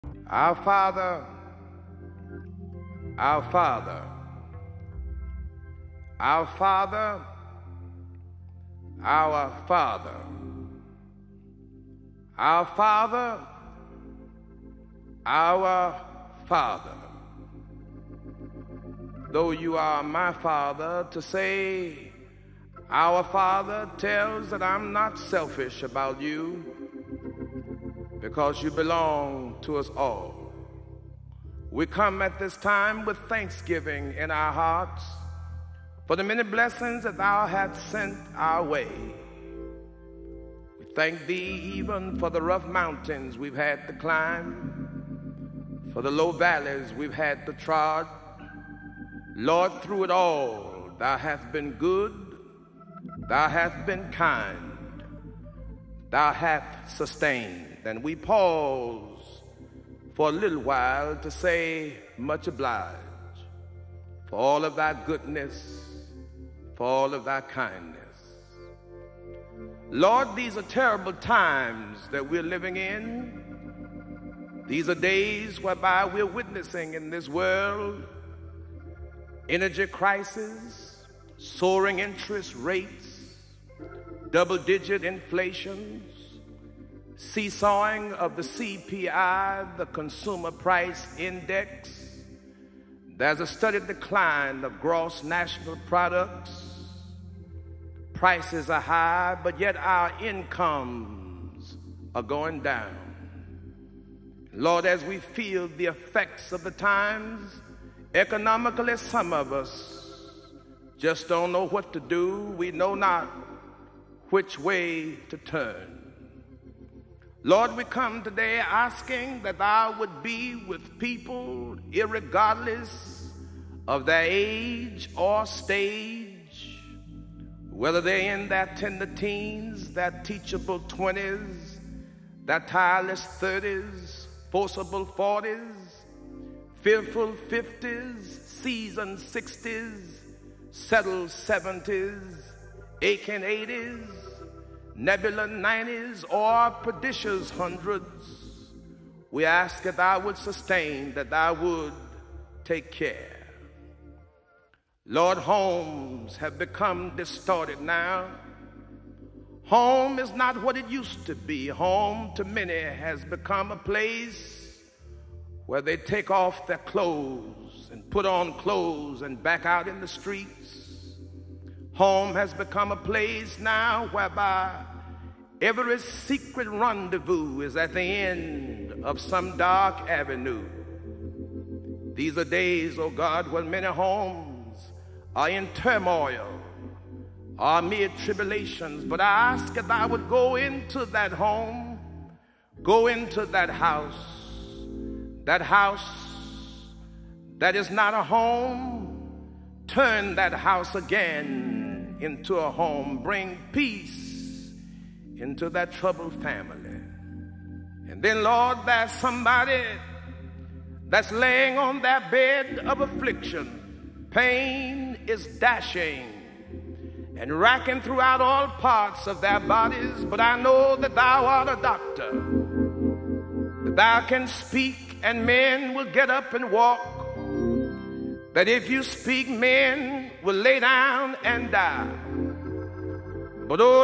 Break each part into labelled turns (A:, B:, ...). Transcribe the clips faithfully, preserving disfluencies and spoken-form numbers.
A: Our Father, our Father, our Father, our Father, our Father, our Father. Though you are my Father, to say our Father tells that I'm not selfish about you, because you belong to us all. We come at this time with thanksgiving in our hearts for the many blessings that thou hast sent our way. We thank thee even for the rough mountains we've had to climb, for the low valleys we've had to trod. Lord, through it all, thou hast been good, thou hast been kind, thou hast sustained. And we pause for a little while to say much obliged for all of thy goodness, for all of thy kindness. Lord, these are terrible times that we're living in. These are days whereby we're witnessing in this world energy crisis, soaring interest rates, double-digit inflation, seesawing of the C P I, the Consumer Price Index. There's a steady decline of gross national products. Prices are high, but yet our incomes are going down. Lord, as we feel the effects of the times, economically, some of us just don't know what to do. We know not which way to turn. Lord, we come today asking that thou would be with people irregardless of their age or stage, whether they're in their tender teens, their teachable twenties, their tireless thirties, forcible forties, fearful fifties, seasoned sixties, settled seventies, aching eighties, nebula nineties, or pernicious hundreds. We ask that thou would sustain, that thou would take care. Lord, homes have become distorted now. Home is not what it used to be. Home to many has become a place where they take off their clothes and put on clothes and back out in the streets. Home has become a place now whereby every secret rendezvous is at the end of some dark avenue. These are days, oh God, when many homes are in turmoil, are amid tribulations. But I ask that I would go into that home, go into that house, that house that is not a home, turn that house again into a home. Bring peace into that troubled family. And then, Lord, there's somebody that's laying on their bed of affliction. Pain is dashing and racking throughout all parts of their bodies. But I know that thou art a doctor, that thou can speak and men will get up and walk, that if you speak, men will lay down and die. But, oh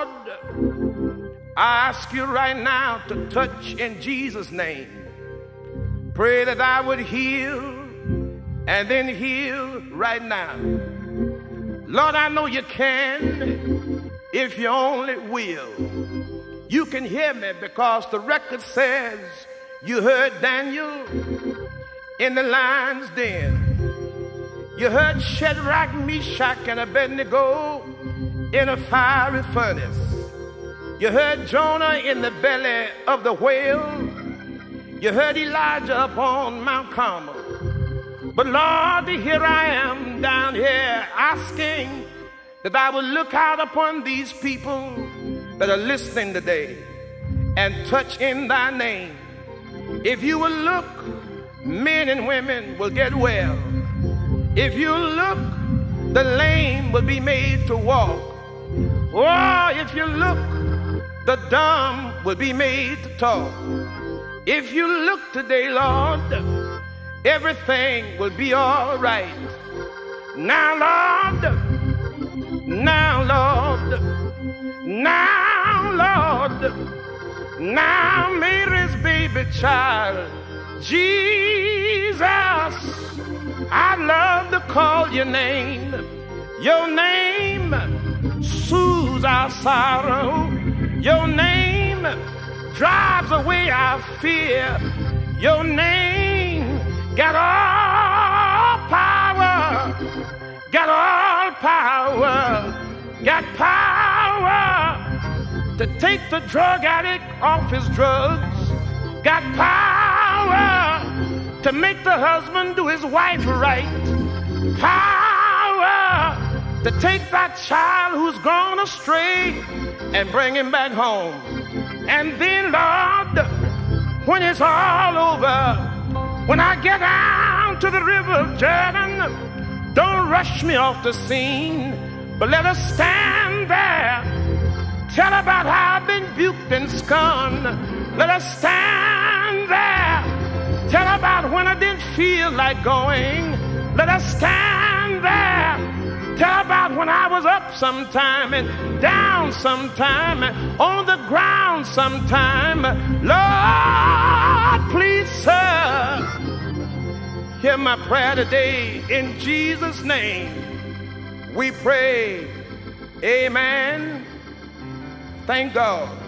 A: Lord, I ask you right now to touch in Jesus' name. Pray that I would heal and then heal right now. Lord, I know you can if you only will. You can hear me because the record says you heard Daniel in the lion's den. You heard Shadrach, Meshach, and Abednego in a fiery furnace. You heard Jonah in the belly of the whale. You heard Elijah upon Mount Carmel. But Lord, here I am down here asking that I will look out upon these people that are listening today and touch in thy name. If you will look, men and women will get well. If you look, the lame will be made to walk. Or if you look, the dumb will be made to talk. If you look today, Lord, everything will be all right. Now, Lord, now, Lord, now, Lord, now, Mary's baby child, Jesus, I love to call your name. Your name soothes our sorrow. Your name drives away our fear. Your name got all power, got all power, got power to take the drug addict off his drugs, got power to make the husband do his wife right, power to take that child who's gone astray and bring him back home. And then, Lord, when it's all over, when I get down to the river of Jordan, don't rush me off the scene, but let us stand there, tell about how I've been buked and scorned. Let us stand there, tell about when I didn't feel like going. Let us stand there, tell about when I was up sometime and down sometime, on the ground sometime. Lord, please, sir, hear my prayer today. In Jesus' name we pray. Amen. Thank God.